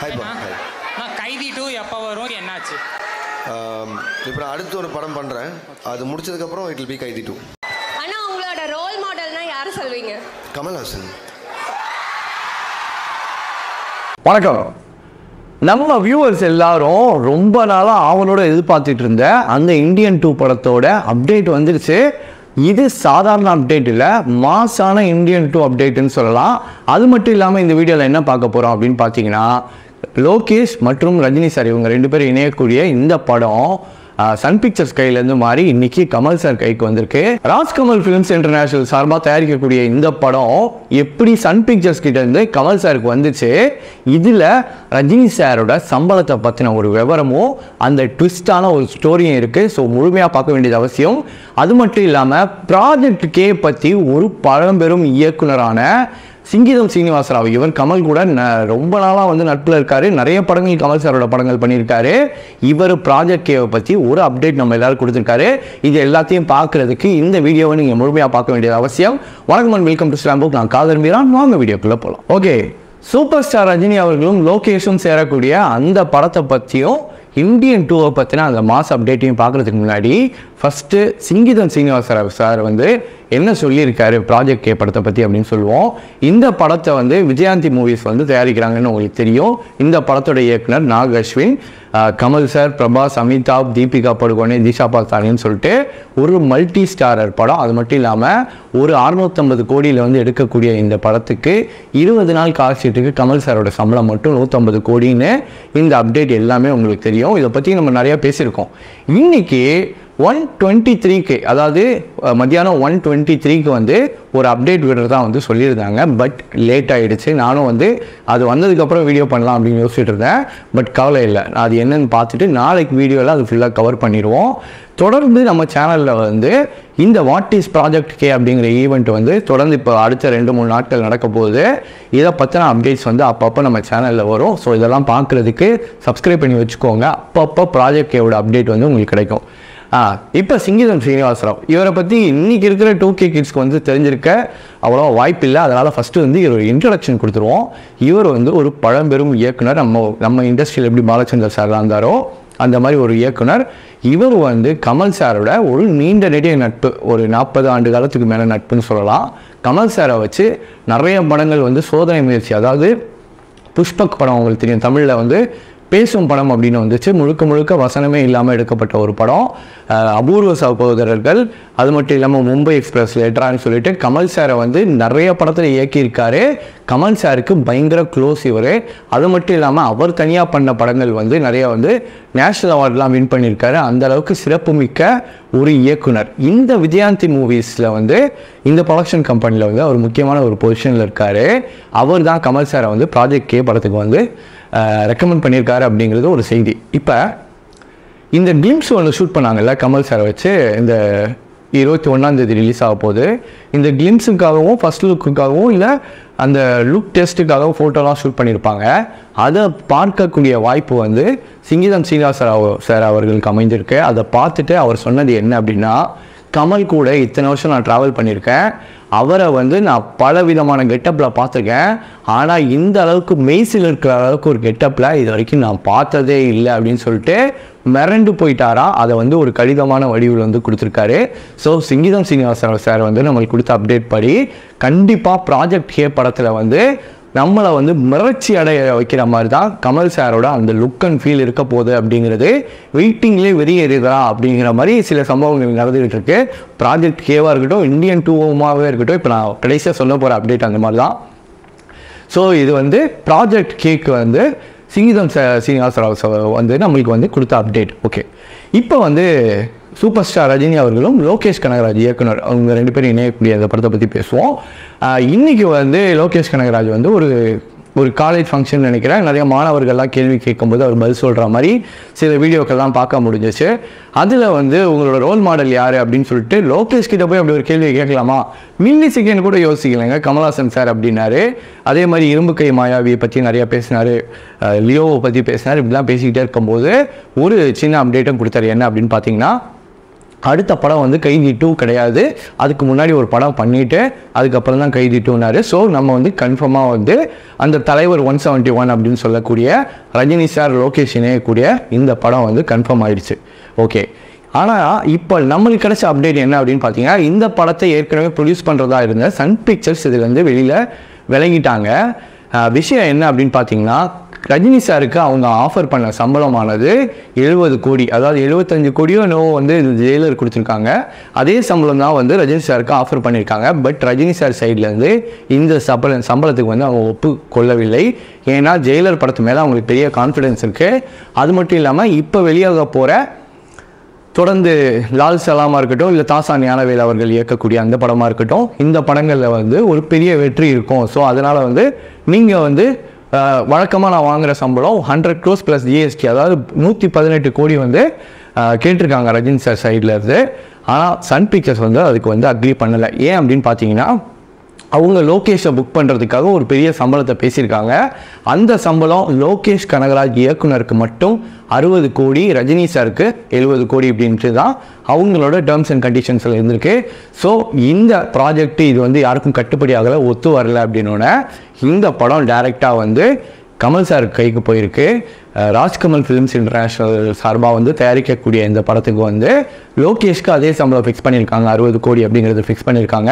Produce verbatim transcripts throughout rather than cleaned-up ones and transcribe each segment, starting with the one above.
Hi பா. நான் கைதி டூ எப்போ வரும் என்னாச்சு? இப்போ நான் அடுத்து ஒரு படம் பண்ணுறேன். அது முடிச்சதுக்கப்புறம் it will be Kaithi two. அண்ணா உங்களோட ரோல் மாடல்னா யாரை சொல்வீங்க? கமல் ஹாசன். வணக்கம். நம்ம வியூவர்ஸ் எல்லாரும் ரொம்ப நாளாக ஆவலோட எதிர்பார்த்துட்டு இருந்த அந்த இந்தியன் டூ படத்தோட அப்டேட் வந்துருச்சு. இது சாதாரண அப்டேட் இல்லை, மாசான இந்தியன் டூ அப்டேட்டுன்னு சொல்லலாம். அது மட்டும் இல்லாமல் இந்த வீடியோவில் என்ன பார்க்க போகிறோம் அப்படின்னு பார்த்தீங்கன்னா, லோகேஷ் மற்றும் ரஜினி சார் இவங்க ரெண்டு பேரும் இணையக்கூடிய இந்த படம் சன் பிக்சர்ஸ் கையிலேருந்து மாறி இன்னைக்கு கமல் சார் கைக்கு வந்திருக்கு. ராஜ்கமல் ஃபிலிம்ஸ் இன்டர்நேஷனல் சார்பாக தயாரிக்கக்கூடிய இந்த படம் எப்படி சன் பிக்சர்ஸ் கிட்ட இருந்து கமல் சாருக்கு வந்துச்சு, இதில் ரஜினி சாரோட சம்பளத்தை பற்றின ஒரு விவரமும் அந்த ட்விஸ்டான ஒரு ஸ்டோரியும் இருக்குது. ஸோ முழுமையாக பார்க்க வேண்டியது அவசியம். அது மட்டும் இல்லாமல் ப்ராஜெக்ட் கே பற்றி ஒரு பழம்பெரும் இயக்குனரான சிங்கிதம் சீனிவாசராவ், இவர் கமல் கூட ரொம்ப நாளாக வந்து நட்பில் இருக்காரு. நிறைய படங்கள் கமல் சாரோட படங்கள் பண்ணியிருக்காரு. இவர் ப்ராஜெக்ட் கேவை பற்றி ஒரு அப்டேட் நம்ம எல்லாரும் கொடுத்துருக்காரு. இது எல்லாத்தையும் பார்க்கறதுக்கு இந்த வீடியோவை நீங்கள் முழுமையாக பார்க்க வேண்டியது அவசியம். வணக்கம் and welcome to slam book. நான் காதர் மீரான். வாங்க வீடியோக்குள்ளே போகலாம். ஓகே, சூப்பர் ஸ்டார் ரஜினி அவர்களும் லோகேஷும் சேரக்கூடிய அந்த படத்தை பற்றியும் இந்தியன் டூவை பற்றின அந்த மாஸ் அப்டேட்டையும் பார்க்குறதுக்கு முன்னாடி ஃபஸ்ட்டு சிங்கிதம் சீனிவாசராவ் சார் வந்து என்ன சொல்லியிருக்காரு ப்ராஜெக்ட் கே படத்தை பற்றி அப்படின்னு சொல்லுவோம். இந்த படத்தை வந்து விஜயாந்தி மூவிஸ் வந்து தயாரிக்கிறாங்கன்னு உங்களுக்கு தெரியும். இந்த படத்தோட இயக்குனர் நாக் அஸ்வின், கமல் சார், பிரபாஸ், அமிதாப், தீபிகா படுகோனே, திஷா பால்சானின்னு சொல்லிட்டு ஒரு மல்டி ஸ்டாரர் படம். அது மட்டும் இல்லாமல் ஒரு அறுநூற்றம்பது கோடியில் வந்து எடுக்கக்கூடிய இந்த படத்துக்கு இருபது நாள் கால் ஷீட்டுக்கு கமல் சாரோட சம்பளம் மட்டும் நூற்றம்பது கோடின்னு இந்த அப்டேட் எல்லாமே உங்களுக்கு தெரியும். இதை பற்றி நம்ம நிறையா பேசியிருக்கோம். இன்னைக்கு ஒன் டுவெண்ட்டி த்ரீக்கு அதாவது மத்தியானம் ஒன் டுவெண்ட்டி த்ரீக்கு வந்து ஒரு அப்டேட் விடுறதா வந்து சொல்லியிருந்தாங்க. பட் லேட் ஆகிடுச்சு. நானும் வந்து அது வந்ததுக்கப்புறம் வீடியோ பண்ணலாம் அப்படின்னு யோசிச்சுட்டு இருந்தேன். பட் கவலை இல்லை, நான் அது என்னென்னு பார்த்துட்டு நாளைக்கு வீடியோவில் அது ஃபுல்லாக கவர் பண்ணிடுவோம். தொடர்ந்து நம்ம சேனலில் வந்து இந்த வாட் இஸ் ப்ராஜெக்ட் கே அப்படிங்கிற ஈவெண்ட் வந்து தொடர்ந்து இப்போ அடுத்த ரெண்டு மூணு நாட்கள் நடக்க போகுது. இதை பற்றின அப்டேட்ஸ் வந்து அப்பப்போ நம்ம சேனலில் வரும். ஸோ இதெல்லாம் பார்க்குறதுக்கு சப்ஸ்கிரைப் பண்ணி வச்சுக்கோங்க. அப்பப்போ ப்ராஜெக்ட் கேவோட அப்டேட் வந்து உங்களுக்கு கிடைக்கும். ஆ இப்போ சிங்கிதம் சீனிவாசராவ் இவரை பற்றி இன்றைக்கி இருக்கிற டூ கே கிட்ஸ்க்கு வந்து தெரிஞ்சிருக்க அவ்வளோ வாய்ப்பு இல்லை. அதனால் ஃபஸ்ட்டு வந்து ஒரு இன்ட்ரடக்ஷன் கொடுத்துருவோம். இவர் வந்து ஒரு பழம்பெரும் இயக்குனர். நம்ம நம்ம இண்டஸ்ட்ரியில் எப்படி பாலச்சந்தர் சார் இருந்தாரோ அந்த மாதிரி ஒரு இயக்குனர். இவர் வந்து கமல் சாரோட ஒரு நீண்ட நெடிய நட்பு, ஒரு நாற்பது ஆண்டு காலத்துக்கு மேலே நட்புன்னு சொல்லலாம். கமல் சாரை வச்சு நிறைய படங்கள் வந்து சோதனை முயற்சி, அதாவது புஷ்பக் படம் உங்களுக்கு தெரியும், தமிழில் வந்து பேசும் படம் அப்படின்னு வந்துச்சு. முழுக்க முழுக்க வசனமே இல்லாமல் எடுக்கப்பட்ட ஒரு படம். அபூர்வ சகோதரர்கள், அது மட்டும் இல்லாமல் மும்பை எக்ஸ்பிரஸ் லெட்டரான்னு சொல்லிட்டு கமல் சாரை வந்து நிறைய படத்தில் இயக்கியிருக்காரு. கமல் சாருக்கு பயங்கர க்ளோஸ் இவர். அது மட்டும் இல்லாமல் அவர் தனியாக பண்ண படங்கள் வந்து நிறைய வந்து நேஷ்னல் அவார்ட்லாம் வின் பண்ணியிருக்காரு. அந்த அளவுக்கு சிறப்புமிக்க ஒரு இயக்குனர். இந்த விஜயாந்தி மூவிஸில் வந்து இந்த ப்ரொடக்ஷன் கம்பெனியில் வந்து அவர் முக்கியமான ஒரு பொசிஷனில் இருக்கார். அவர் தான் கமல் சாரை வந்து ப்ராஜெக்ட் கே படத்துக்கு வந்து ரெக்கமெண்ட் பண்ணியிருக்காரு அப்படிங்கிறது ஒரு செய்தி. இப்போ இந்த கிளிம்ஸ் ஒன்று ஷூட் பண்ணாங்கல்ல கமல் சாரை வச்சு, இந்த இருபத்தி ஒன்றாந்தேதி ரிலீஸ் ஆக போகுது. இந்த கிளிம்ஸுக்காகவும் ஃபஸ்ட் லுக்குக்காகவும் இல்லை அந்த லுக் டெஸ்ட்டுக்காகவும் ஃபோட்டோலாம் ஷூட் பண்ணியிருப்பாங்க. அதை பார்க்கக்கூடிய வாய்ப்பு வந்து சிங்கிதம் சீனிவாசராவ் சார் அவர்களுக்கு அமைஞ்சிருக்கு. அதை பார்த்துட்டு அவர் சொன்னது என்ன அப்படின்னா, கமல் கூட இத்தனை வருஷம் நான் ட்ராவல் பண்ணியிருக்கேன். அவரை வந்து நான் பல விதமான கெட்டப்பில் பார்த்துருக்கேன். ஆனால் இந்த அளவுக்கு மெய்சில் இருக்கிற அளவுக்கு ஒரு கெட்டப்பில் இது வரைக்கும் நான் பார்த்ததே இல்லை அப்படின்னு சொல்லிட்டு மிரண்டு போயிட்டாரா. அதை வந்து ஒரு கடிதமான வடிவில் வந்து கொடுத்துருக்காரு. ஸோ சிங்கிதம் சீனிவாசராவ் சார் வந்து நம்மளுக்கு கொடுத்த அப்டேட் படி கண்டிப்பாக ப்ராஜெக்ட் கே படத்தில் வந்து நம்மளை வந்து மிரட்சி அடைய வைக்கிற மாதிரி தான் கமல் சாரோட அந்த லுக் அண்ட் ஃபீல் இருக்க போகுது அப்படிங்கிறது வெயிட்டிங்லேயே வெளியேறுதா அப்படிங்கிற மாதிரி சில சம்பவங்கள் நடந்துகிட்டு இருக்கு. ப்ராஜெக்ட் கேவாக இருக்கட்டும், இந்தியன் டூவாகவே இருக்கட்டும், இப்போ நான் கடைசியாக சொல்ல போகிற அப்டேட் அந்த மாதிரி தான். ஸோ இது வந்து ப்ராஜெக்ட் கேக்கு வந்து சிங்கிதம் சீனிவாசராவ் வந்து நம்மளுக்கு வந்து கொடுத்த அப்டேட். ஓகே, இப்போ வந்து சூப்பர் ஸ்டார் ரஜினி அவர்களும் லோகேஷ் கனகராஜ் இயக்குனர் அவங்க ரெண்டு பேரும் இணையக்கூடிய அந்த படத்தை பற்றி பேசுவோம். இன்றைக்கி வந்து லோகேஷ் கனகராஜ் வந்து ஒரு ஒரு காலேஜ் ஃபங்க்ஷன் நினைக்கிறேன். நிறைய மாணவர்கள்லாம் கேள்வி கேட்கும்போது அவர் பதில் சொல்கிற மாதிரி சில வீடியோக்கள்லாம் பார்க்க முடிஞ்சிச்சு. அதில் வந்து உங்களோட ரோல் மாடல் யார் அப்படின்னு சொல்லிட்டு லோகேஷ் கிட்ட போய் அப்படி ஒரு கேள்வி கேட்கலாமா, மில்லி செகண்ட் கூட யோசிக்கலைங்க. கமல்ஹாசன் சார் அப்படின்னாரு. அதே மாதிரி இரும்பு கை மாயாவியை பற்றி நிறையா பேசினார், லியோவை பற்றி பேசினார். இப்படிலாம் பேசிக்கிட்டே இருக்கும்போது ஒரு சின்ன அப்டேட்டும் கொடுத்தாரு. என்ன அப்படின்னு பார்த்தீங்கன்னா, அடுத்த படம் வந்து கைதி டூ கிடையாது, அதுக்கு முன்னாடி ஒரு படம் பண்ணிவிட்டு அதுக்கப்புறம் தான் கைதி டூனாரு. ஸோ நம்ம வந்து கன்ஃபார்மாக வந்து அந்த தலைவர் ஒன் செவன்ட்டி ஒன் அப்படின்னு சொல்லக்கூடிய ரஜினி சார் லோகேஷ் இணையக்கூடிய இந்த படம் வந்து கன்ஃபார்ம் ஆயிடுச்சு. ஓகே, ஆனால் இப்போ நம்மளுக்கு கிடைச்ச அப்டேட் என்ன அப்படின்னு பார்த்தீங்கன்னா, இந்த படத்தை ஏற்கனவே ப்ரொடியூஸ் பண்ணுறதா இருந்த சன் பிக்சர்ஸ் இதுலேருந்து வெளியில் விளங்கிட்டாங்க. விஷயம் என்ன அப்படின்னு பார்த்தீங்கன்னா, ரஜினி சாருக்கு அவங்க ஆஃபர் பண்ண சம்பளமானது எழுபது கோடி, அதாவது எழுபத்தஞ்சு கோடியோ என்னவோ வந்து ஜெயிலர் கொடுத்துருக்காங்க. அதே சம்பளம் தான் வந்து ரஜினி சாருக்கு ஆஃபர் பண்ணியிருக்காங்க. பட் ரஜினி சார் சைட்லேருந்து இந்த சம்பள சம்பளத்துக்கு வந்து அவங்க ஒப்புக்கொள்ளவில்லை. ஏன்னா ஜெயிலர் படத்து மேலே அவங்களுக்கு பெரிய கான்ஃபிடென்ஸ் இருக்குது. அது மட்டும் இல்லாமல் இப்போ வெளியாக போகிற தொடர்ந்து லால் சலாமா இருக்கட்டும், இல்லை தாசான் ஞானவேல் அவர்கள் இயக்கக்கூடிய அந்த படமாக இருக்கட்டும், இந்த படங்களில் வந்து ஒரு பெரிய வெற்றி இருக்கும். ஸோ அதனால் வந்து நீங்கள் வந்து வழக்கமாக நான் வாங்குகிற சம்பளம் ஹண்ட்ரட் க்ரோஸ் ப்ளஸ் ஜிஎஸ்டி, அதாவது நூற்றி பதினெட்டு கோடி வந்து கேட்டிருக்காங்க ரஜினி சார் சைடில் இருந்து. ஆனால் சன் பிக்சர்ஸ் வந்து அதுக்கு வந்து அக்ரி பண்ணலை. ஏன் அப்படின்னு பார்த்தீங்கன்னா, அவங்க லோகேஷை புக் பண்ணுறதுக்காக ஒரு பெரிய சம்பளத்தை பேசியிருக்காங்க. அந்த சம்பளம் லோகேஷ் கனகராஜ் இயக்குனருக்கு மட்டும் அறுபது கோடி, ரஜினி சாருக்கு எழுபது கோடி அப்படின்ட்டு தான் அவங்களோட டேர்ம்ஸ் அண்ட் கண்டிஷன்ஸில் இருந்திருக்கு. ஸோ இந்த ப்ராஜெக்ட் இது வந்து யாருக்கும் கட்டுப்படி ஆகலை, ஒத்து வரல அப்படின்னோடனே இந்த படம் டைரெக்டாக வந்து கமல் சார் கைக்கு போயிருக்கு. ராஜ்கமல் ஃபிலிம்ஸ் இன்டர்நேஷ்னல் சார்பாக வந்து தயாரிக்கக்கூடிய இந்த படத்துக்கு வந்து லோகேஷ்க்கு அதே சம்பளம் ஃபிக்ஸ் பண்ணியிருக்காங்க, அறுபது கோடி அப்படிங்கிறது ஃபிக்ஸ் பண்ணியிருக்காங்க.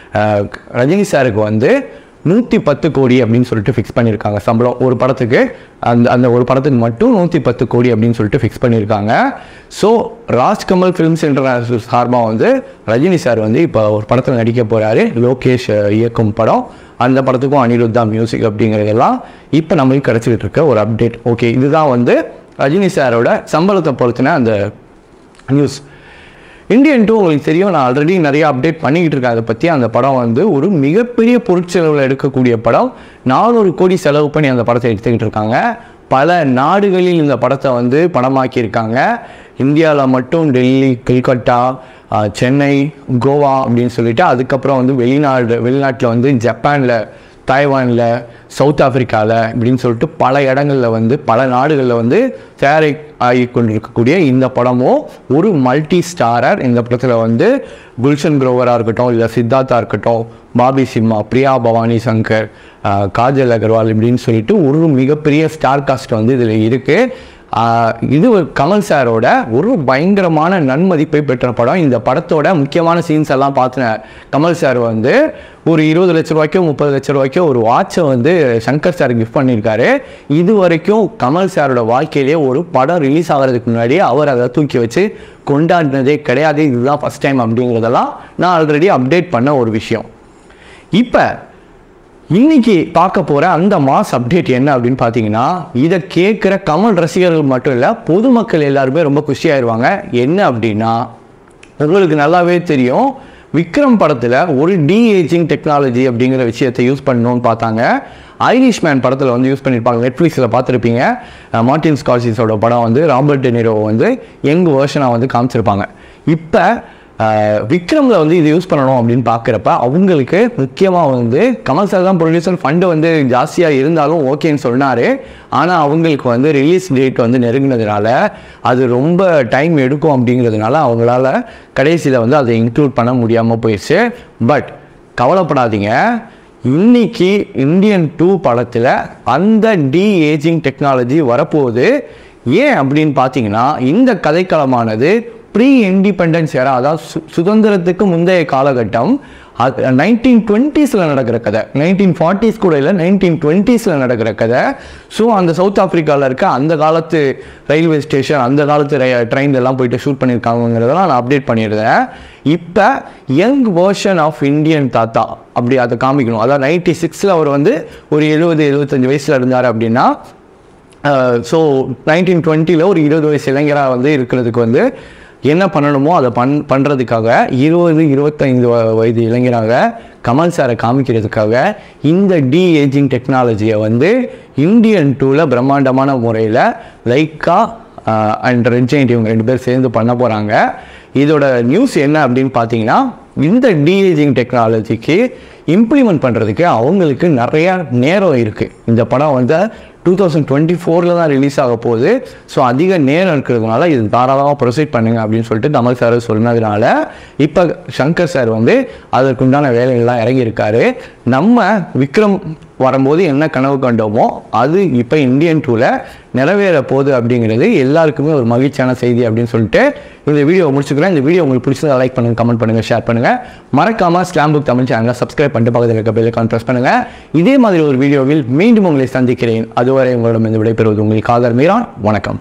ரஜினி சாருக்கு வந்து நூற்றி பத்து கோடி அப்படின்னு சொல்லிட்டு ஃபிக்ஸ் பண்ணியிருக்காங்க சம்பளம் ஒரு படத்துக்கு. அந்த அந்த ஒரு படத்துக்கு மட்டும் நூற்றி பத்து கோடி அப்படின்னு சொல்லிட்டு ஃபிக்ஸ் பண்ணியிருக்காங்க. ஸோ ராஜ்கமல் ஃபிலிம்ஸ் இன்டர்நேஷ்னல் சார்பாக வந்து ரஜினி சார் வந்து இப்போ ஒரு படத்தில் நடிக்க போகிறாரு, லோகேஷ் இயக்கும் படம். அந்த படத்துக்கும் அனிருத்தா மியூசிக் அப்படிங்கிறதெல்லாம் இப்போ நம்மளுக்கு கிடச்சிக்கிட்டு இருக்க ஒரு அப்டேட். ஓகே, இதுதான் வந்து ரஜினி சாரோட சம்பளத்தை பொறுத்தின அந்த நியூஸ். இந்தியன் டூ உங்களுக்கு தெரியும், நான் ஆல்ரெடி நிறைய அப்டேட் பண்ணிக்கிட்டு இருக்கேன் அதை பற்றி. அந்த படம் வந்து ஒரு மிகப்பெரிய பொருட்செலவில் எடுக்கக்கூடிய படம். நானூறு கோடி செலவு பண்ணி அந்த படத்தை எடுத்துக்கிட்டு இருக்காங்க. பல நாடுகளில் இந்த படத்தை வந்து படமாக்கியிருக்காங்க. இந்தியாவில் மட்டும் டெல்லி, கல்கட்டா, சென்னை, கோவா அப்படின்னு சொல்லிட்டு, அதுக்கப்புறம் வந்து வெளிநாடு வெளிநாட்டில் வந்து ஜப்பானில், தாய்வானில், சவுத் ஆஃப்ரிக்காவில் இப்படின்னு சொல்லிட்டு பல இடங்களில் வந்து பல நாடுகளில் வந்து தயாரி ஆகி கொண்டிருக்கக்கூடிய இந்த படமும் ஒரு மல்டி ஸ்டாரர். இந்த படத்தில் வந்து குல்ஷன் குரோவராக இருக்கட்டும், இல்லை சித்தார்த்தா இருக்கட்டும், பாபி சிம்மா, பிரியா பவானி சங்கர், காஜல் அகர்வால் இப்படின்னு சொல்லிட்டு ஒரு மிகப்பெரிய ஸ்டார் காஸ்ட் வந்து இதில் இருக்குது. இது கமல் சாரோட ஒரு பயங்கரமான நன்மதிப்பை பெற்ற படம். இந்த படத்தோட முக்கியமான சீன்ஸ் எல்லாம் பார்த்தின கமல் சார் வந்து ஒரு இருபது லட்ச ரூபாய்க்கோ முப்பது லட்ச ரூபாய்க்கோ ஒரு வாட்சை வந்து சங்கர் சார் கிஃப்ட் பண்ணியிருக்காரு. இது வரைக்கும் கமல் சாரோட வாழ்க்கையிலே ஒரு படம் ரிலீஸ் ஆகிறதுக்கு முன்னாடி அவர் அதை தூக்கி வச்சு கொண்டாடினதே கிடையாது. இதுதான் ஃபஸ்ட் டைம் அப்படிங்கிறதெல்லாம் நான் ஆல்ரெடி அப்டேட் பண்ண ஒரு விஷயம். இப்போ இன்னைக்கு பார்க்க போகிற அந்த மாஸ் அப்டேட் என்ன அப்படின்னு பார்த்தீங்கன்னா, இதை கேட்குற கமல் ரசிகர்கள் மட்டும் இல்லை, பொதுமக்கள் எல்லாருமே ரொம்ப குஷியாயிருவாங்க. என்ன அப்படின்னா, உங்களுக்கு நல்லாவே தெரியும், விக்ரம் படத்தில் ஒரு டி ஏஜிங் டெக்னாலஜி அப்படிங்கிற விஷயத்தை யூஸ் பண்ணணும்னு பார்த்தாங்க. ஐரிஷ் மேன் படத்தில் வந்து யூஸ் பண்ணியிருப்பாங்க, நெட்ஃப்ளிக்ஸில் பார்த்துருப்பீங்க. மார்டின் ஸ்கார்சிஸோட படம் வந்து ராபர்ட் டெனிரோ வந்து யங் வேர்ஷனாக வந்து காமிச்சிருப்பாங்க. இப்போ விக்ரமில் வந்து இது யூஸ் பண்ணணும் அப்படின்னு பார்க்குறப்ப அவங்களுக்கு முக்கியமாக வந்து கமல் சார் தான் ப்ரொடியூசர், ஃபண்டு வந்து ஜாஸ்தியாக இருந்தாலும் ஓகேன்னு சொன்னார். ஆனால் அவங்களுக்கு வந்து ரிலீஸ் டேட் வந்து நெருங்கினதுனால அது ரொம்ப டைம் எடுக்கும் அப்படிங்கிறதுனால அவங்களால கடைசியில் வந்து அதை இன்க்ளூட் பண்ண முடியாமல் போயிடுச்சு. பட் கவலைப்படாதீங்க, இன்னைக்கு இந்தியன் டூ படத்தில் அந்த டி ஏஜிங் டெக்னாலஜி வரப்போகுது. ஏன் அப்படின்னு பார்த்தீங்கன்னா, இந்த கதைக்களமானது ப்ரீ இண்டிபெண்டன்ஸ் ஏரா, அதாவது சு சுதந்திரத்துக்கு முந்தைய காலகட்டம், நைன்டீன் டுவெண்ட்டீஸில் நடக்கிற கதை. நைன்டீன் ஃபார்ட்டிஸ் கூட இல்லை, நைன்டீன் டுவெண்ட்டீஸில் நடக்கிற கதை. ஸோ அந்த சவுத் ஆஃப்ரிக்காவில் இருக்க அந்த காலத்து ரயில்வே ஸ்டேஷன், அந்த காலத்து ட்ரெயின் எல்லாம் போயிட்டு ஷூட் பண்ணியிருக்காங்கிறதெல்லாம் நான் அப்டேட் பண்ணியிருந்தேன். இப்போ யங் வேர்ஷன் ஆஃப் இந்தியன் தாத்தா அப்படி அதை காமிக்கணும். அதாவது நைன்டி சிக்ஸில் அவர் வந்து ஒரு எழுபது எழுபத்தஞ்சு வயசில் இருந்தார் அப்படின்னா, ஸோ நைன்டீன் டுவெண்ட்டியில் ஒரு இருபது வயசு இளைஞராக வந்து இருக்கிறதுக்கு வந்து என்ன பண்ணணுமோ அதை பண் பண்ணுறதுக்காக இருபது இருபத்தைந்து வயது இளைஞராக கமல் சாரை காமிக்கிறதுக்காக இந்த டி ஏஜிங் டெக்னாலஜியை வந்து இந்தியன் டூவில் பிரம்மாண்டமான முறையில் லைக்கா அண்ட் ரெஜினி இவங்க ரெண்டு பேர் சேர்ந்து பண்ண போகிறாங்க. இதோட நியூஸ் என்ன அப்படின்னு பார்த்தீங்கன்னா, இந்த டி ஏஜிங் டெக்னாலஜிக்கு இம்ப்ளிமெண்ட் பண்ணுறதுக்கு அவங்களுக்கு நிறையா நேரம் இருக்குது. இந்த படம் வந்து டூ தௌசண்ட் டுவெண்ட்டி ஃபோரில் தான் ரிலீஸ் ஆக போகுது. ஸோ அதிக நேரம் இருக்கிறதுனால இது தாராளமாக ப்ரொசீட் பண்ணுங்க அப்படின்னு சொல்லிட்டு கமல் சார் சொன்னதுனால இப்போ சங்கர் சார் வந்து அதற்குண்டான வேலைகள்லாம் இறங்கியிருக்காரு. நம்ம விக்ரம் வரும்போது என்ன கனவு கண்டோமோ அது இப்போ இந்தியன் டூவில் நிறைவேற போகுது அப்படிங்கிறது எல்லாருக்குமே ஒரு மகிழ்ச்சியான செய்தி அப்படின்னு சொல்லிட்டு இந்த வீடியோ முடிச்சுக்கிறேன். இந்த வீடியோ உங்களுக்கு பிடிச்சதை லைக் பண்ணுங்கள், கமெண்ட் பண்ணுங்கள், ஷேர் பண்ணுங்கள். மறக்காமல் ஸ்லாம் புக் தமிழ் சேனலை சப்ஸ்கிரைப் பண்ணிட்டு பக்கத்தில் இருக்க பெல் ஐகான் ப்ரெஸ் பண்ணுங்கள். இதே மாதிரி ஒரு வீடியோவில் மீண்டும் உங்களை சந்திக்கிறேன். அதுவரை உங்களிடம் இந்த விடைபெறுவது உங்கள் காதர் மீரான். வணக்கம்.